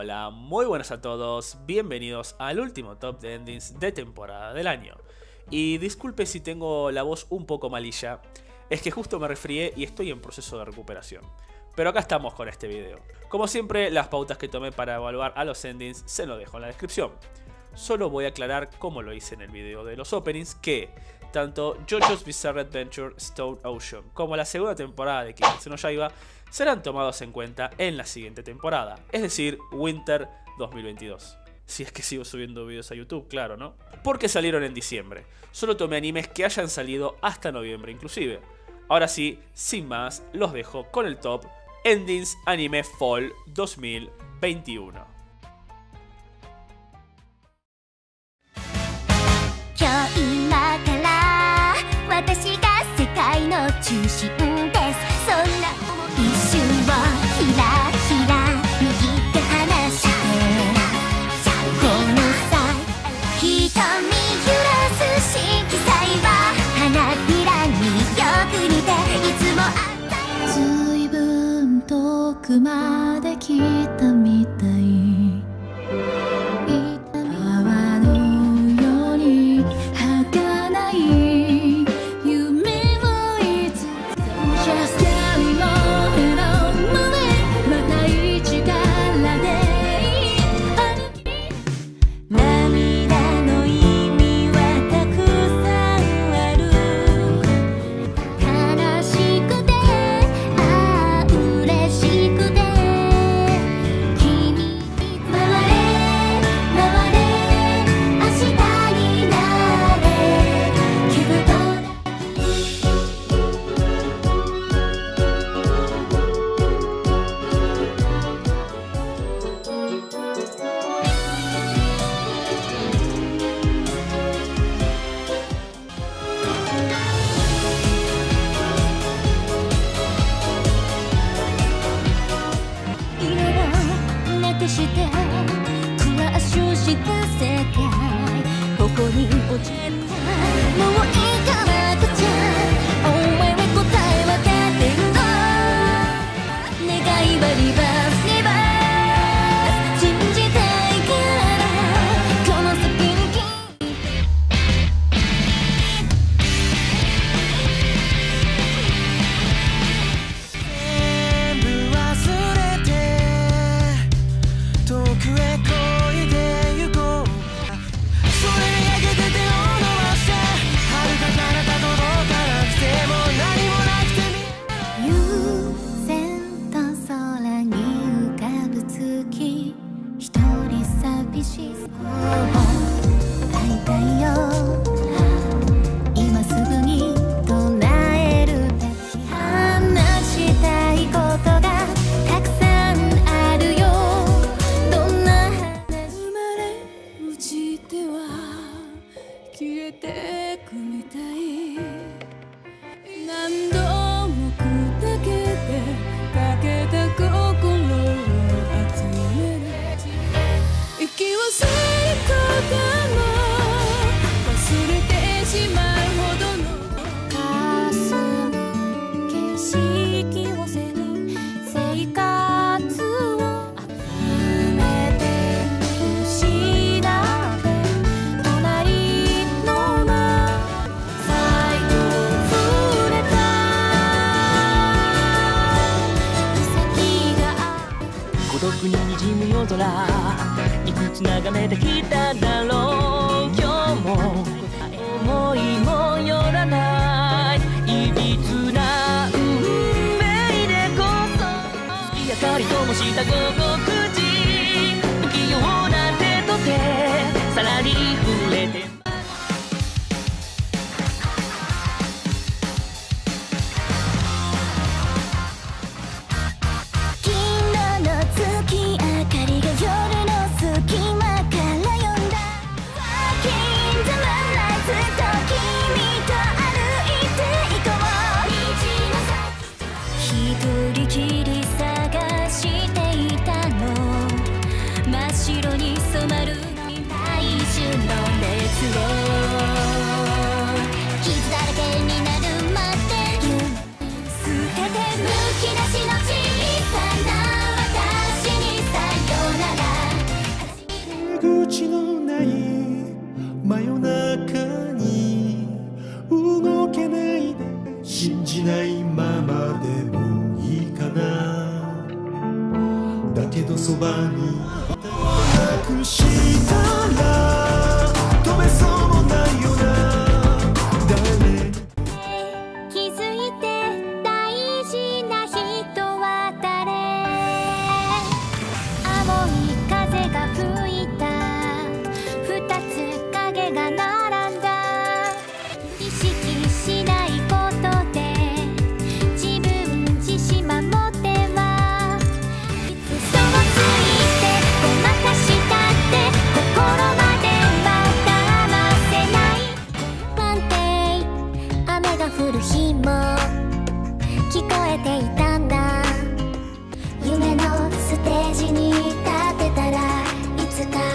Hola, muy buenas a todos, bienvenidos al último top de endings de temporada del año. Y disculpe si tengo la voz un poco malilla, es que justo me resfrié y estoy en proceso de recuperación. Pero acá estamos con este video. Como siempre, las pautas que tomé para evaluar a los endings se los dejo en la descripción. Solo voy a aclarar, como lo hice en el video de los openings, que tanto JoJo's Bizarre Adventure Stone Ocean como la segunda temporada de Kimetsu no Yaiba serán tomados en cuenta en la siguiente temporada, es decir, Winter 2022. Si es que sigo subiendo videos a YouTube, claro, ¿no? Porque salieron en diciembre. Solo tomé animes que hayan salido hasta noviembre inclusive. Ahora sí, sin más, los dejo con el top Endings Anime Fall 2021. 私が世界の中心です。そんな一瞬をひらひら右手離してこの際瞳揺らす色彩は花びらによく似ていつもあったずいぶん遠くまで来たみたいいくつ眺めてきただろう今日も思いもよらないいびつな運命でこそ月明かり灯した午後9時不器用な手と手さらに触れて白に染まる大衆の口のない真夜中に動けないで信じないままでもいいかなだけどそばになくしたら飛べそうもないよな誰気づいて大事な人は誰青い風が吹いた二つ影が並んだ意識しないことで自分自身守ってはいつ嘘をついてごまかしたって心までは騙せない不安定雨が降る日も聞こえていたんだ夢のステージに立てたらいつか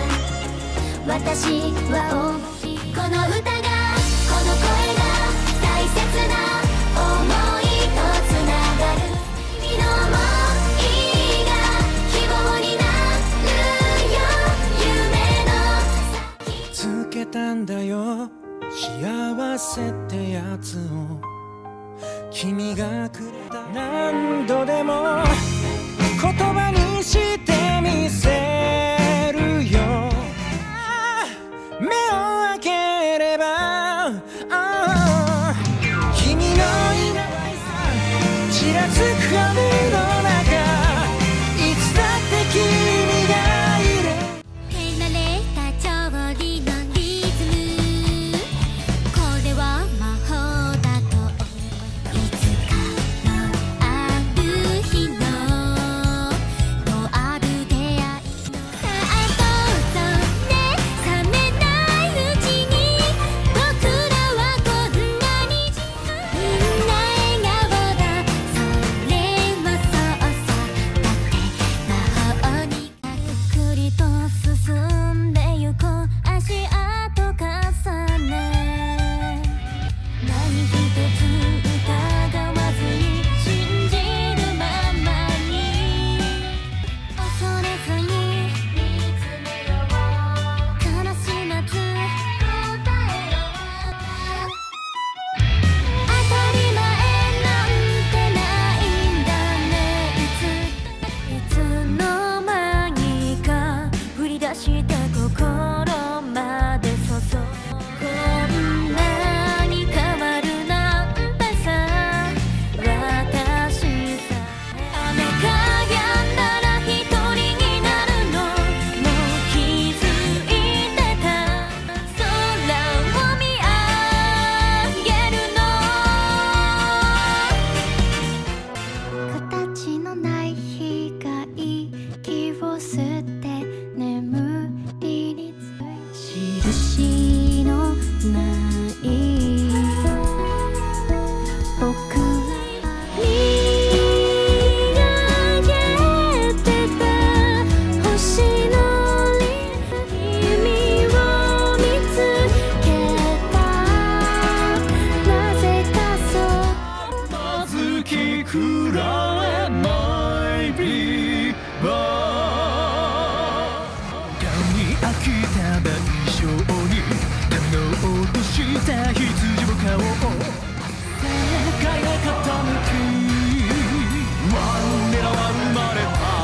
私は思いこの歌がこの声が大切な想いとつながる君の想いが希望になるよ夢の先つけたんだよ幸せってやつを君がくれた何度でも言葉にしてみせるよ目を開ければ君のいないさちらつく雨の中いつだって君がいる手慣れた調理のリズムこれは魔法だと思ういつかのある日のとある出会いさあどうぞね冷めないうちに僕らはこんなにみんな笑顔だそれはそうさだって魔法にゆっくりと進んでゆこう足跡重ね何一つ疑わずに信じるままに恐れずに見つめよう悲しまず答えよう当たり前なんてないんだねいつの間にか降り出した心まで注ぐこんなに変わるなんてさ私さ雨が止んだら一人になるのもう気づいてた空を見上げるの形のない光息を吸って眠りについ印のない僕は見上げてた星の君を見つけたなぜかそう月くらえないビーバーがに飽きた代償に髪の落とした羊を買おう世界が傾きワンネラは生ま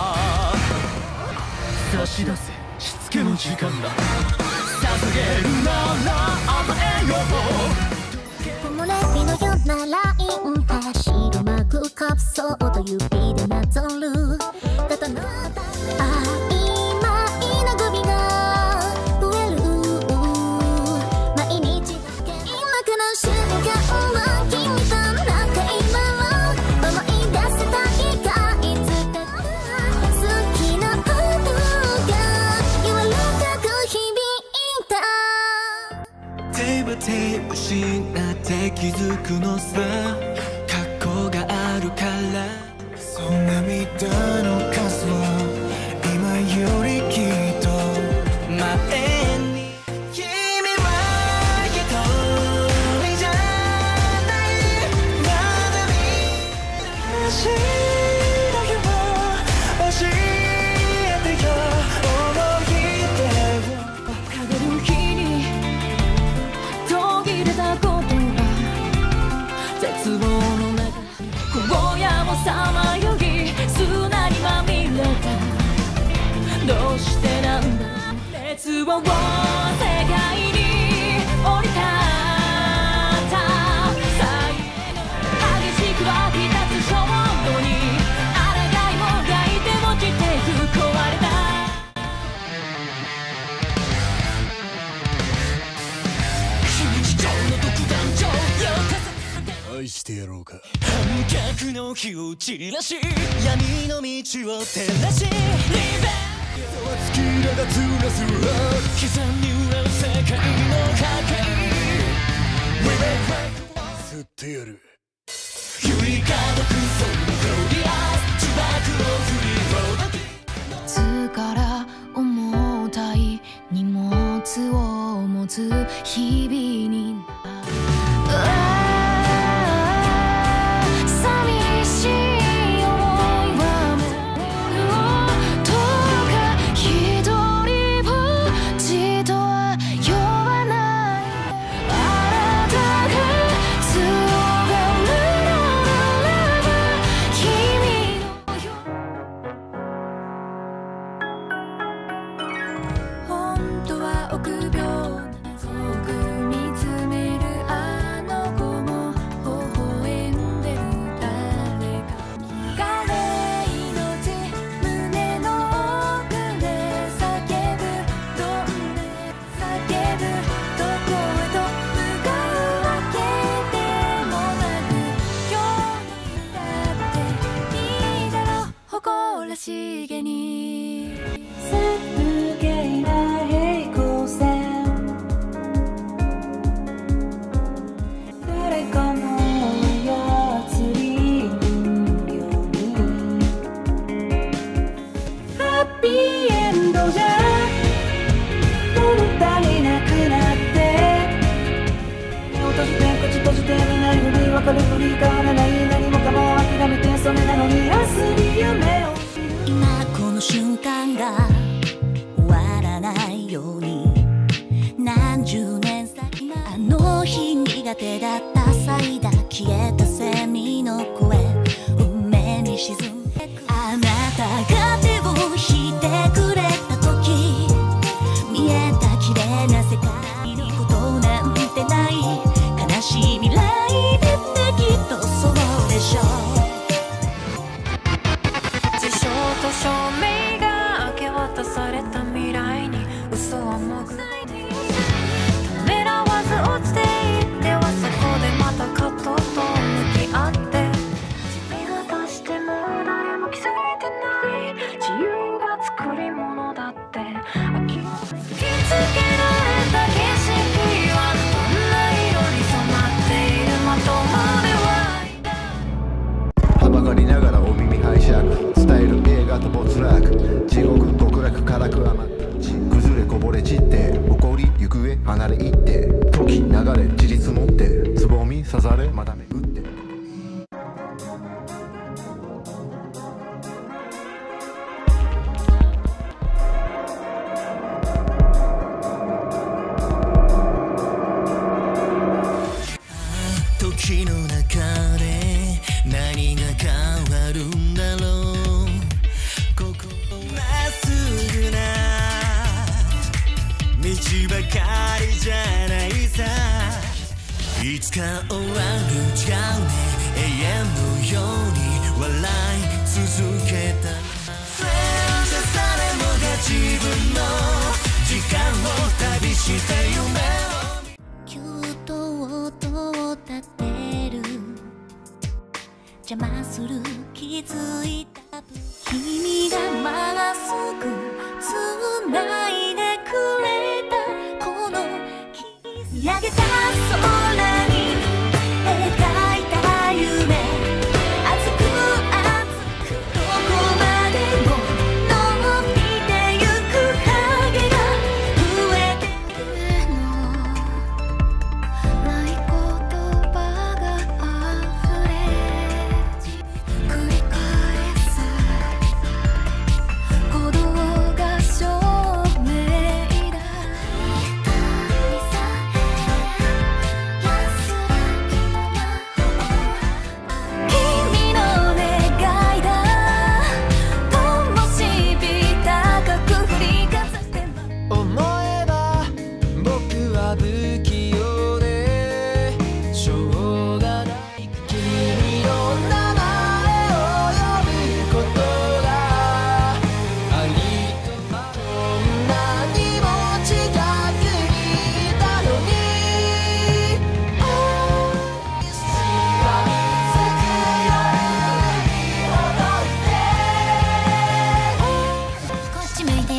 れた差し出せしつけの時間だ捧げるなら与えよう木漏れ日のようなライン走るマグカプソード指でなぞるただの曖昧なゴミが増える毎日今この瞬間は君となんか今を思い出せた日がいつだ好きな音が柔らかく響いた手は手失って気づくのさ過去があるからそんな涙の数は今よりきっと前に君は一人じゃないまだ見出しだよ教えてよ思い出を世界に降り立った激しく湧き立つ衝動に抗いもがいて落ちてく壊れた非日常の独壇場愛してやろうか反逆の火を散らし闇の道を照らしリベン突き放つなす刻み合う世界の破壊吸ってやるゆりかどくそのクリア呪縛を振りほどきいつから重たい荷物を持つ日々に寂しい思いはもうどうか一人ぼっちとは呼ばないあなたが強がるならば君の本当は臆病遠く見つめるあの子も微笑んでる誰か枯れ命胸の奥で叫ぶどんで叫ぶどこへと向かうわけでもなく今日にだっていいだろう誇らしげにすげえな平行線誰かの操りのようにハッピーエンドじゃ物足りなくなって目を閉じて口閉じて見ないふり分かるふり変わらない何もかも諦めてそれなのに明日に夢を今この瞬間が終わらないように何十年先のあの日苦手だったサイダー消えたセミの声運命に沈んでくあなたが手を引いてくれた時見えた綺麗な世界のことなんてない悲しい未来ってきっとそうでしょう事象と証明が明け渡された未来に嘘はもぐないでためらわず落ちていってはそこでまた葛藤と向き合って見渡しても誰も気づいてない自由が作り物だって諦め突きつけられた景色はどんな色に染まっているまとまでははばかりながらお耳拝借伝える映画と没落地獄極楽辛く甘ち崩れこぼれ散って怒り行方離れ行って時流れ自立持ってつぼみ刺されまため打って時の中で何が変わるんだろうここまっすぐな道ばかりじゃないさいつか終わる違うね永遠のように笑い続けたじゃ誰もが自分の時間を旅して夢を急と音を立てる邪魔する気づいた君がまっすぐ繋いでくれたこの見上げた空に描いた夢熱く熱くどこまで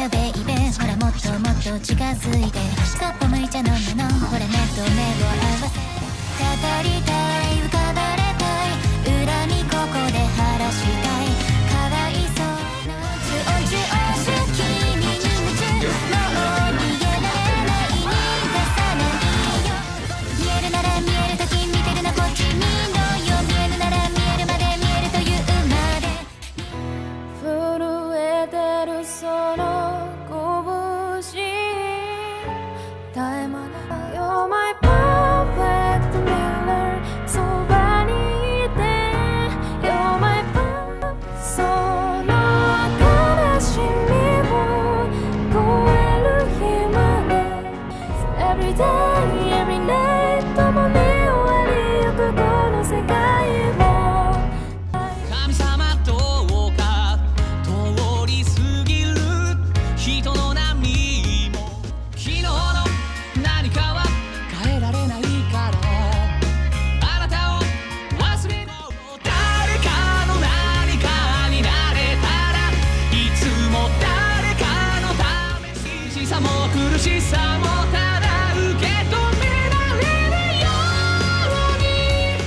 よベイベー、ほらもっともっと近づいて、カップ麦茶飲むの、ほら目と目を合わせ、語りたい浮かばれたい、恨みここで晴らしたい、かわいそうなおちおちおち君に夢中、もう逃げられないに出さないよ、見えるなら見えるとき見てるなこっち見ろよ、見えるなら見えるまで見えるというまで震えてるその拳絶え間ない You're my perfect mirror そばにいて You're my perfect その悲しみを越える日まで Every day, every night 共に終わりゆくこの世界も神様どうか通り過ぎる人の波も昨日の何かは変えられないからあなたを忘れない誰かの何かになれたらいつも誰かのため寂しさも苦しさもただ受け止められるように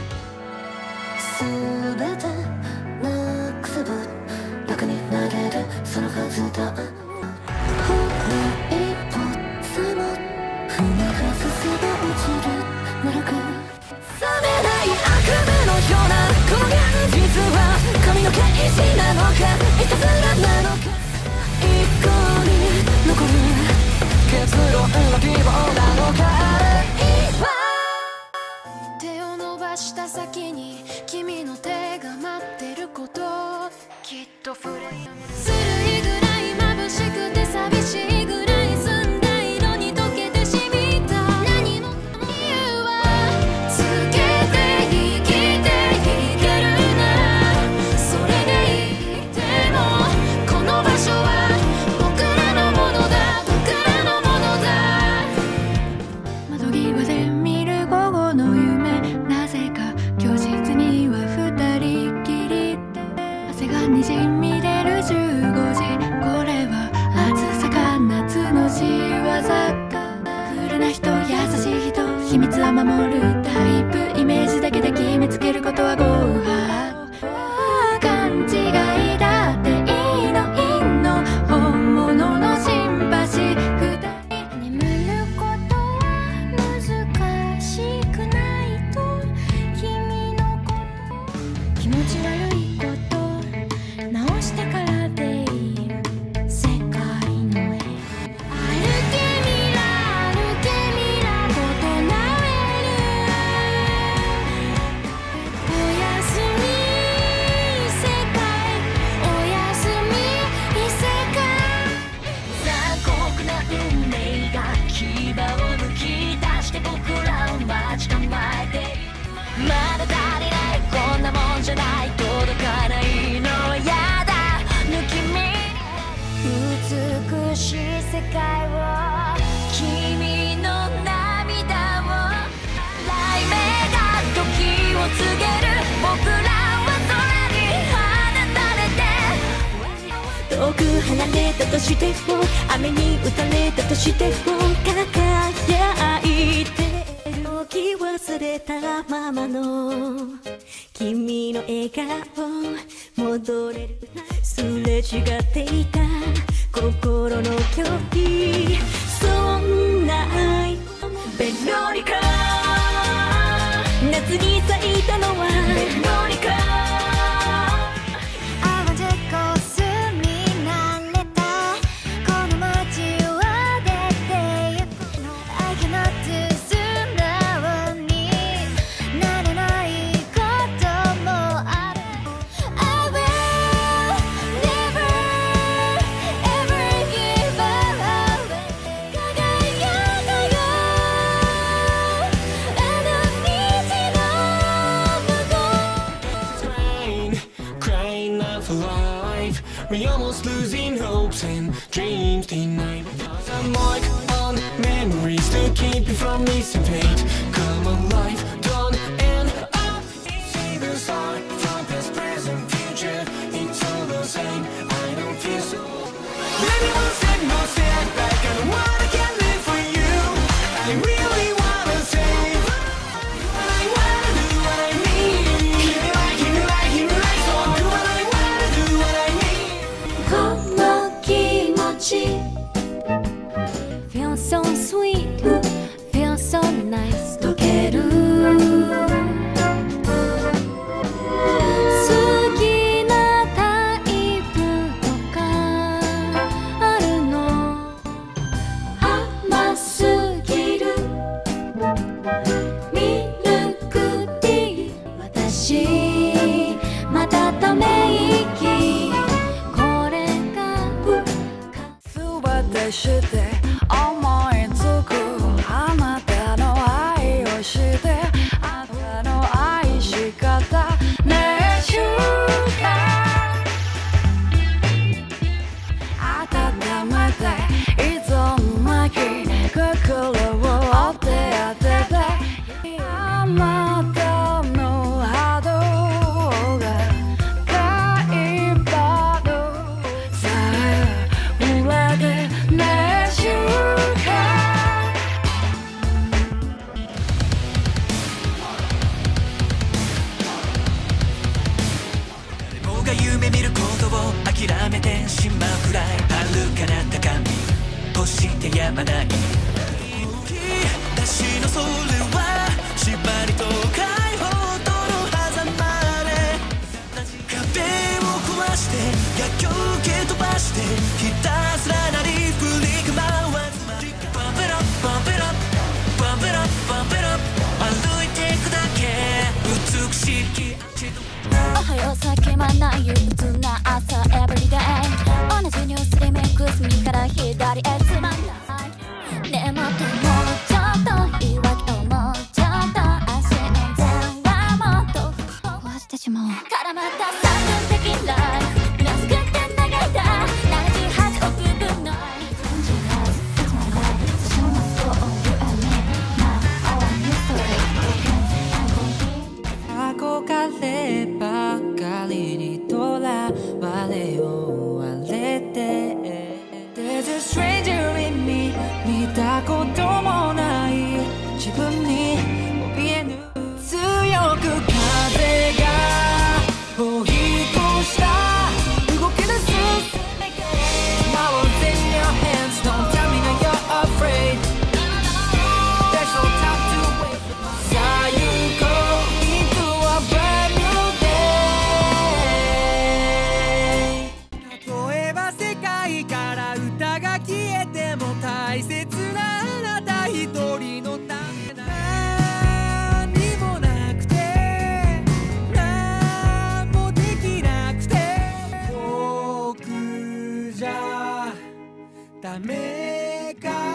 全てなくせば楽になれるそのはずだ、ほら一歩さも踏み外せば落ちる奈落、 冷めない悪夢のようなこの現実は神の啓示なのかいたずらなのか一向に残る結論は希望なのか今手を伸ばした先に君の手が待ってることきっと触れするいぐらい眩しくて寂しいぐらい澄んだ色に溶けてしみた何も理由はつけて生きていけるならそれでいいでもこの場所は僕らのものだ僕らのものだ窓際で見る午後の夢なぜか教室には二人きり汗がにじみ出る15時これは暑さか夏の仕業かクールな人優しい人秘密は守るタイプイメージだけで決めつけることはご法勘違いだっていいのいいの本物のシンパシー二人眠ることは難しくないと君のこと気持ち悪いこと直してからでいい世界の絵歩けみら歩けみらことなえるおやすみ世界おやすみ異世界残酷な運命が牙をむき出して僕らを待ち構えているまだ足りないこんなもんじゃない届かないのやだ抜き見美しい世界を君の涙を雷鳴が時を告げる僕らは空に放たれて遠く離れたとしても雨に打たれたとしても輝いて置き忘れたままの君の笑顔戻れるすれ違っていた心の距離そんな愛ベロニカ夏に咲いたのはベロニカ淡路コスに慣れたこの街は出てゆくの I cannot do 素直になれないこともある I will never ever give up 輝かよあの道の向こう Crying, crying out for life. We almost losing hopes and dreams tonight. A mark on memories to keep you from missing fate. Come alive, don't end up. See the start from past, present, future. It's all the same. I don't feel so. Maybe Feel so sweet, feel so nice 溶ける好きなタイプとかあるの甘すぎるミルクティー私またため息これが全てして思いつくあなたの愛をしてあなたの愛し方ね週間温めていつもき心を当て当ててあなたの波動が海馬のさえ裏でね週間誰もが夢見ることを諦めてしまうくらい遥かな高み欲してやまない出しのそれは縛りと解放との狭間で壁を壊して逆境を蹴飛ばしてひたすらなり振り構わずバンペラバンペラバンペラバンペラ歩いていくだけ美しい気おはようさ決まんない憂鬱な朝 Everyday 同じニュースリミックス右から左へつまんないねえ待ってもうちょっと言い訳をもうちょっと足の全はもっと壊してしまおう絡まった3分的ライフ皆すくって投げた78億分の愛憧ればかりにとらわれ追われて There's a stranger in me 見たこともない自分に怯えぬ強く風が追い越した動き出す Tomorrow's in your hands Don't tell me that you're afraid There's no time to wait さあ行こう into a brand new day 例えば世界から歌が消えても大切なあなた一人のため何もなくて何もできなくて僕じゃダメか